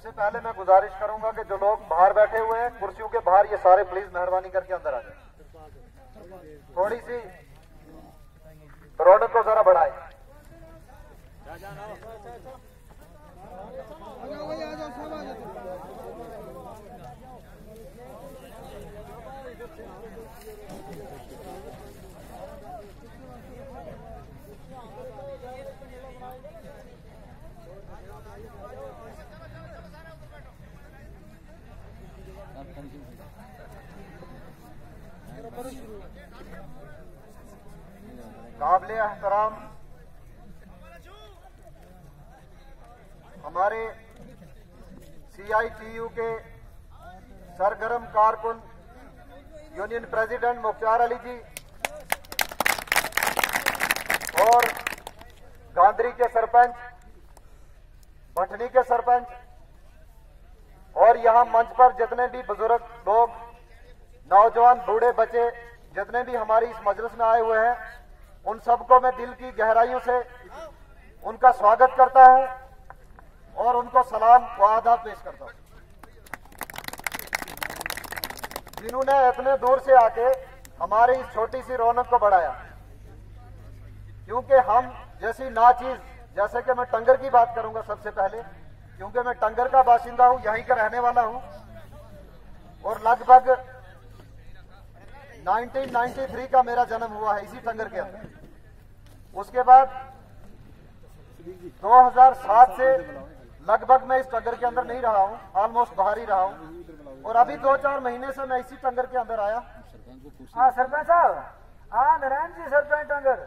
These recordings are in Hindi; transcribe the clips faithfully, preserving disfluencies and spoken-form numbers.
सबसे पहले मैं गुजारिश करूंगा कि जो लोग बाहर बैठे हुए हैं कुर्सियों के बाहर, ये सारे प्लीज मेहरबानी करके अंदर आ जाए। थोड़ी सी रौनक को जरा बढ़ाए। काबिले एहतराम हमारे सी आई टी यू के सरगर्म कारकुन यूनियन प्रेसिडेंट मुख्तार अली जी और गांधरी के सरपंच, भटनी के सरपंच और यहां मंच पर जितने भी बुजुर्ग लोग, नौजवान, बूढ़े, बच्चे जितने भी हमारी इस मजलिस में आए हुए हैं, उन सबको मैं दिल की गहराइयों से उनका स्वागत करता हूं और उनको सलाम व आदाब पेश करता हूं, जिन्होंने इतने दूर से आके हमारी इस छोटी सी रौनक को बढ़ाया। क्योंकि हम जैसी नाचीज, जैसे कि मैं टंगर की बात करूंगा सबसे पहले, क्योंकि मैं टंगर का बाशिंदा हूं, यहीं का रहने वाला हूं और लगभग उन्नीस सौ तिरानवे का मेरा जन्म हुआ है इसी टंगर के अंदर। उसके बाद दो हज़ार सात से लगभग मैं इस टंगर के अंदर नहीं रहा हूं, ऑलमोस्ट बाहर ही रहा हूं और अभी दो चार महीने से मैं इसी टंगर के अंदर आया। हाँ सरपंच साहब, हाँ नारायण जी सरपंच टंगर,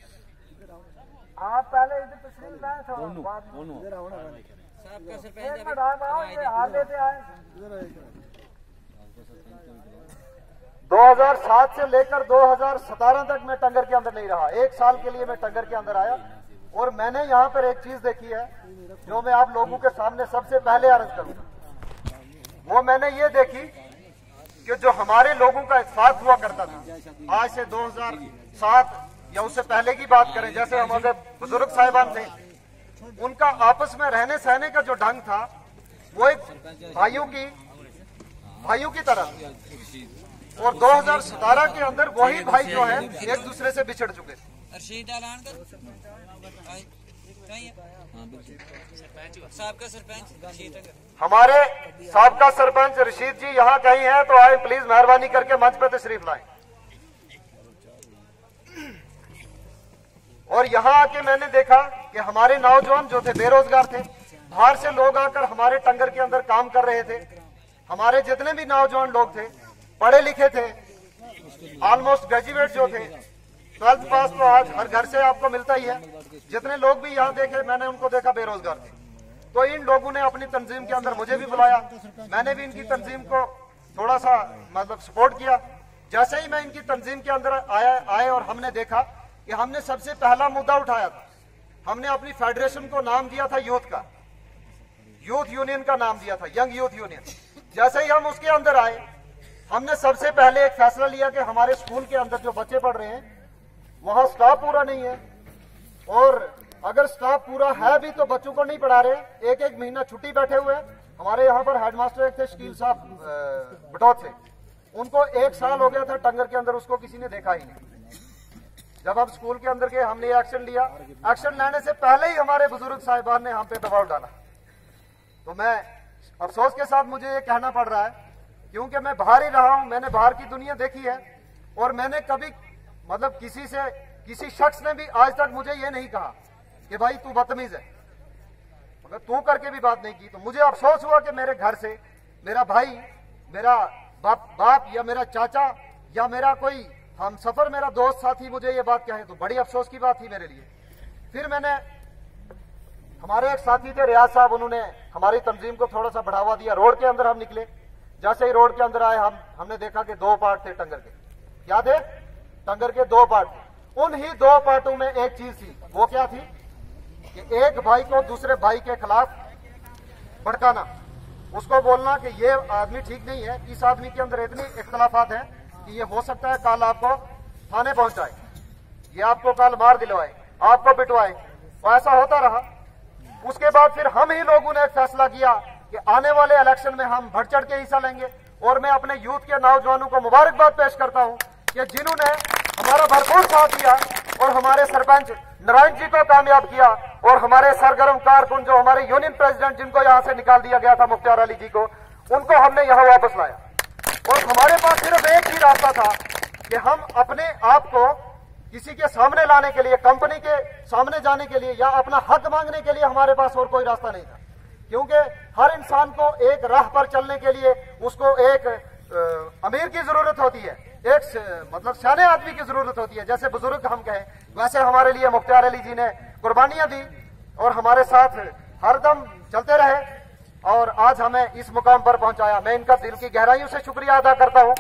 आप पहले इधर तशरीफ लाए थे, एक मिनट आप आओ, ये हाथ लेते आए। दो हज़ार सात से लेकर दो हज़ार सत्रह तक मैं टंगर के अंदर नहीं रहा, एक साल के लिए मैं टंगर के अंदर आया और मैंने यहाँ पर एक चीज देखी है जो मैं आप लोगों के सामने सबसे पहले अर्ज करूंगा। वो मैंने ये देखी कि जो हमारे लोगों का इत्तेफाक हुआ करता था, आज से दो हज़ार सात या उससे पहले की बात करें, जैसे हमारे बुजुर्ग साहिबान थे, उनका आपस में रहने सहने का जो ढंग था वो एक भाइयों की भाइयों की तरह, और दो हज़ार सत्रह के अंदर वही भाई जो है एक दूसरे से बिछड़ चुके थे। हमारे साबका सरपंच रशीद जी यहाँ कहीं हैं तो आए, प्लीज मेहरबानी करके मंच पे तशरीफ लाएं। और यहाँ आके मैंने देखा कि हमारे नौजवान जो थे बेरोजगार थे, बाहर से लोग आकर हमारे टंगर के अंदर काम कर रहे थे। हमारे जितने भी नौजवान लोग थे पढ़े लिखे थे, ऑलमोस्ट ग्रेजुएट जो थे, ट्वेल्थ पास तो आज हर घर से आपको मिलता ही है। जितने लोग भी यहाँ देखे मैंने उनको देखा बेरोजगार थे। तो इन लोगों ने अपनी तंजीम के अंदर मुझे भी बुलाया, मैंने भी इनकी तंजीम को थोड़ा सा मतलब सपोर्ट किया। जैसे ही मैं इनकी तंजीम के अंदर आया आए और हमने देखा कि हमने सबसे पहला मुद्दा उठाया था, हमने अपनी फेडरेशन को नाम दिया था यूथ का, यूथ यूनियन का नाम दिया था, यंग यूथ यूनियन। जैसे ही हम उसके अंदर आए, हमने सबसे पहले एक फैसला लिया कि हमारे स्कूल के अंदर जो बच्चे पढ़ रहे हैं वहां स्टाफ पूरा नहीं है, और अगर स्टाफ पूरा है भी तो बच्चों को नहीं पढ़ा रहे, एक एक महीना छुट्टी बैठे हुए। हमारे यहाँ पर हेडमास्टर एक थे शकील साहब बटौत से, उनको एक साल हो गया था टंगर के अंदर, उसको किसी ने देखा ही नहीं। जब हम स्कूल के अंदर गए हमने एक्शन लिया, एक्शन लेने से पहले ही हमारे बुजुर्ग साहिबान ने हम पे दबाव डाला। तो मैं अफसोस के साथ मुझे ये कहना पड़ रहा है, क्योंकि मैं बाहर ही रहा हूं, मैंने बाहर की दुनिया देखी है और मैंने कभी मतलब किसी से किसी शख्स ने भी आज तक मुझे ये नहीं कहा कि भाई तू बदतमीज है, मगर तू करके भी बात नहीं की। तो मुझे अफसोस हुआ कि मेरे घर से मेरा भाई, मेरा बाप बाप या मेरा चाचा या मेरा कोई हम सफर, मेरा दोस्त साथी मुझे ये बात कहे, तो बड़ी अफसोस की बात थी मेरे लिए। फिर मैंने, हमारे एक साथी थे रियाज साहब, उन्होंने हमारी तंजीम को थोड़ा सा बढ़ावा दिया। रोड के अंदर हम निकले, जैसे ही रोड के अंदर आए हम हमने देखा कि दो पार्ट थे टंगर के। क्या थे? टंगर के दो पार्ट थे। उन ही दो पार्टों में एक चीज थी, वो क्या थी कि एक भाई को दूसरे भाई के खिलाफ भड़काना, उसको बोलना कि ये आदमी ठीक नहीं है, इस आदमी के अंदर इतनी इख्तलाफात हैं कि ये हो सकता है कल आपको थाने पहुंचाए, ये आपको कल मार दिलवाए, आपको पिटवाए। तो ऐसा होता रहा। उसके बाद फिर हम ही लोगों ने एक फैसला किया कि आने वाले इलेक्शन में हम बढ़ चढ़ के हिस्सा लेंगे। और मैं अपने यूथ के नौजवानों को मुबारकबाद पेश करता हूं कि जिन्होंने हमारा भरपूर साथ दिया और हमारे सरपंच नारायण जी को कामयाब किया और हमारे सरगर्म कारकुन जो हमारे यूनियन प्रेसिडेंट जिनको यहां से निकाल दिया गया था मुख्तार अली जी को, उनको हमने यहां वापस लाया। और हमारे पास सिर्फ एक ही रास्ता था कि हम अपने आप को किसी के सामने लाने के लिए, कंपनी के सामने जाने के लिए या अपना हक मांगने के लिए हमारे पास और कोई रास्ता नहीं था। क्योंकि हर इंसान को एक राह पर चलने के लिए उसको एक आ, अमीर की जरूरत होती है, एक मतलब सियाने आदमी की जरूरत होती है। जैसे बुजुर्ग हम कहें, वैसे हमारे लिए मुख्तार अली जी ने कुर्बानियां दी और हमारे साथ हरदम चलते रहे और आज हमें इस मुकाम पर पहुंचाया। मैं इनका दिल की गहराइयों से शुक्रिया अदा करता हूं।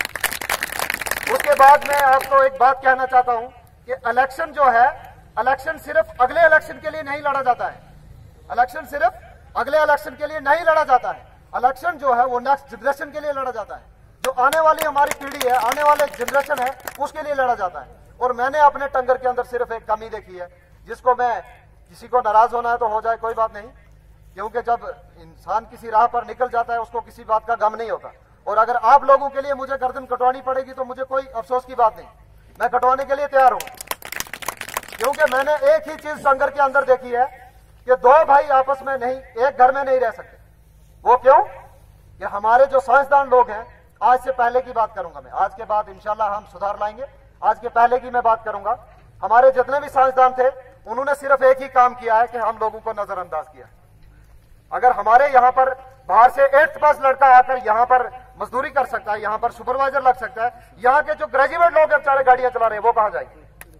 उसके बाद मैं आपको एक बात कहना चाहता हूं कि इलेक्शन जो है, इलेक्शन सिर्फ अगले इलेक्शन के लिए नहीं लड़ा जाता है। इलेक्शन सिर्फ अगले इलेक्शन के लिए नहीं लड़ा जाता है। इलेक्शन जो है वो नेक्स्ट जनरेशन के लिए लड़ा जाता है। जो आने वाली हमारी पीढ़ी है, आने वाले जनरेशन है, उसके लिए लड़ा जाता है। और मैंने अपने टंगर के अंदर सिर्फ एक कमी देखी है, जिसको मैं, किसी को नाराज होना है तो हो जाए, कोई बात नहीं, क्योंकि जब इंसान किसी राह पर निकल जाता है उसको किसी बात का गम नहीं होता। और अगर आप लोगों के लिए मुझे गर्दन कटवानी पड़ेगी तो मुझे कोई अफसोस की बात नहीं, मैं कटवाने के लिए तैयार हूं। क्योंकि मैंने एक ही चीज टंगर के अंदर देखी है कि दो भाई आपस में नहीं, एक घर में नहीं रह सकते। वो क्यों? कि हमारे जो साइंसदान लोग हैं, आज से पहले की बात करूंगा मैं, आज के बाद इंशाल्लाह हम सुधार लाएंगे, आज के पहले की मैं बात करूंगा। हमारे जितने भी साइंसदान थे उन्होंने सिर्फ एक ही काम किया है कि हम लोगों को नजरअंदाज किया। अगर हमारे यहाँ पर बाहर से एट्थ पास लड़का आकर यहाँ पर मजदूरी कर सकता है, यहाँ पर सुपरवाइजर लग सकता है, यहाँ के जो ग्रेजुएट लोग बेचारे गाड़ियां चला रहे हैं वो कहां जाएंगे?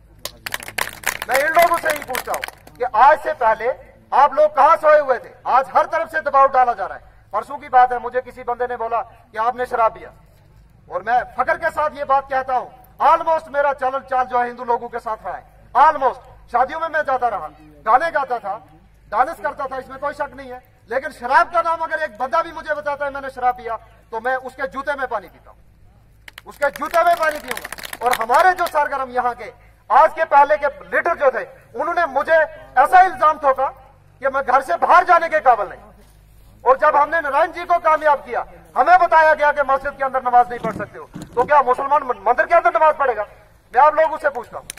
मैं इन लोगों से ही पूछता हूं कि आज से पहले आप लोग कहां सोए हुए थे? आज हर तरफ से दबाव डाला जा रहा है। परसों की बात है, मुझे किसी बंदे ने बोला कि आपने शराब पिया, और मैं फख्र के साथ ये बात कहता हूं, ऑलमोस्ट मेरा चलन चाल जो है हिंदू लोगों के साथ रहा है। ऑलमोस्ट शादियों में मैं जाता रहा, गाने गाता था, डांस करता था, इसमें कोई शक नहीं है। लेकिन शराब का नाम अगर एक बंदा भी मुझे बताता है मैंने शराब पिया, तो मैं उसके जूते में पानी पीता हूं, उसके जूते में पानी पीऊंगा। और हमारे जो सरगर्म यहाँ के आज के पहले के लीडर जो थे, उन्होंने मुझे ऐसा इल्जाम ठोका कि मैं घर से बाहर जाने के काबिल नहीं। और जब हमने नारायण जी को कामयाब किया, हमें बताया गया कि मस्जिद के अंदर नमाज नहीं पढ़ सकते हो, तो क्या मुसलमान मंदिर के अंदर नमाज पढ़ेगा? मैं आप लोगों से पूछता हूं,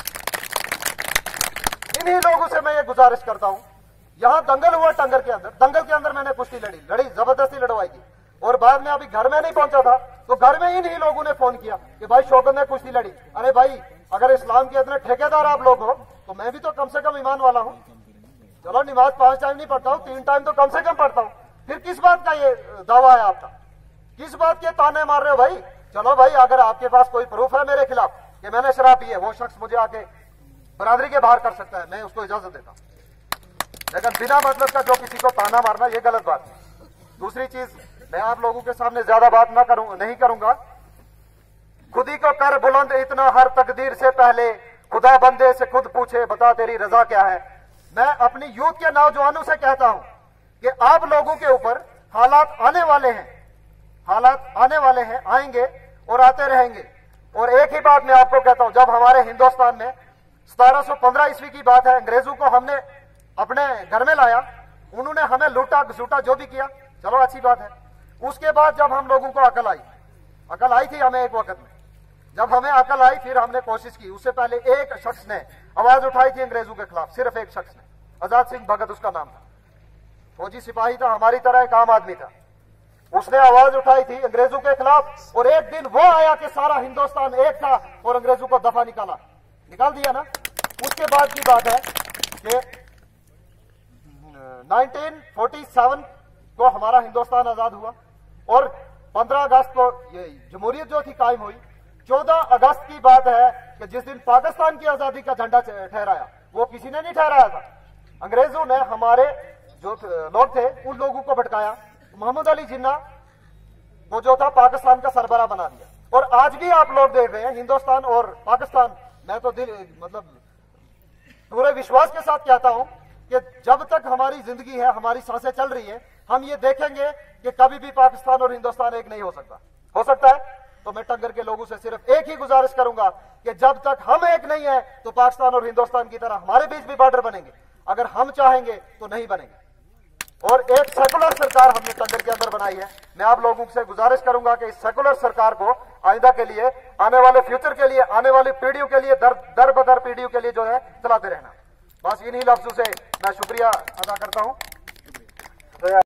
इन्हीं लोगों से मैं ये गुजारिश करता हूं। यहां दंगल हुआ टंगर के अंदर, दंगल के अंदर मैंने कुश्ती लड़ी लड़ी जबरदस्ती लड़वाई थी, और बाद में अभी घर में नहीं पहुंचा था तो घर में इन्हीं लोगों ने फोन किया कि भाई शौकत ने कुश्ती लड़ी। अरे भाई, अगर इस्लाम के इतने ठेकेदार आप लोग हो तो मैं भी तो कम से कम ईमान वाला हूं। चलो नमाज पांच टाइम नहीं पढ़ता हूं, तीन टाइम तो कम से कम पढ़ता हूं, फिर किस बात का ये दावा है आपका? किस बात के ताने मार रहे हो भाई? चलो भाई, अगर आपके पास कोई प्रूफ है मेरे खिलाफ कि मैंने शराब पी है, वो शख्स मुझे आके बरादरी के बाहर कर सकता है, मैं उसको इजाजत देता हूं। लेकिन बिना मतलब का जो किसी को ताना मारना, ये गलत बात है। दूसरी चीज, मैं आप लोगों के सामने ज्यादा बात ना करूं नहीं करूंगा। खुदी को कर बुलंद इतना हर तकदीर से पहले, खुदा बंदे से खुद पूछे बता तेरी रजा क्या है। मैं अपनी यूथ के नौजवानों से कहता हूं कि आप लोगों के ऊपर हालात आने वाले हैं, हालात आने वाले हैं, आएंगे और आते रहेंगे। और एक ही बात मैं आपको कहता हूं, जब हमारे हिंदुस्तान में सतारह सौ पंद्रह ईस्वी की बात है, अंग्रेजों को हमने अपने घर में लाया, उन्होंने हमें लूटा घसूटा जो भी किया, चलो अच्छी बात है। उसके बाद जब हम लोगों को अकल आई, अकल आई थी हमें एक वक्त में, जब हमें अकल आई फिर हमने कोशिश की। उससे पहले एक शख्स ने आवाज उठाई थी अंग्रेजों के खिलाफ, सिर्फ एक शख्स ने, आजाद सिंह भगत उसका नाम था, फौजी सिपाही था, हमारी तरह एक आम आदमी था। उसने आवाज उठाई थी अंग्रेजों के खिलाफ, और एक दिन वो आया कि सारा हिंदुस्तान एक था और अंग्रेजों को दफा निकाला, निकाल दिया ना। उसके बाद की बात है कि नाइनटीन फोर्टी सेवन को हमारा हिंदुस्तान आजाद हुआ, और पंद्रह अगस्त को ये जमहूरियत जो थी कायम हुई। चौदह अगस्त की बात है कि जिस दिन पाकिस्तान की आजादी का झंडा ठहराया, वो किसी ने नहीं ठहराया था, अंग्रेजों ने हमारे जो लोग थे उन लोगों को भटकाया। मोहम्मद अली जिन्ना वो जो था पाकिस्तान का सरबराह बना दिया। और आज भी आप लोग देख रहे हैं हिंदुस्तान और पाकिस्तान, मैं तो दिल मतलब पूरे विश्वास के साथ कहता हूं कि जब तक हमारी जिंदगी है, हमारी सांसें चल रही है, हम ये देखेंगे कि कभी भी पाकिस्तान और हिंदुस्तान एक नहीं हो सकता। हो सकता है तो मैं टंगर के लोगों से सिर्फ एक ही गुजारिश करूंगा कि जब तक हम एक नहीं है तो पाकिस्तान और हिंदुस्तान की तरह हमारे बीच भी बॉर्डर बनेंगे, अगर हम चाहेंगे तो नहीं बनेंगे। और एक सेकुलर सरकार हमने टंडर के अंदर बनाई है। मैं आप लोगों से गुजारिश करूंगा कि इस सेकुलर सरकार को आइंदा के लिए, आने वाले फ्यूचर के लिए, आने वाली पीढ़ियों के लिए, दर दर बदर पीढ़ियों के लिए जो है चलाते रहना। बस इन्हीं लफ्जों से मैं शुक्रिया अदा करता हूं।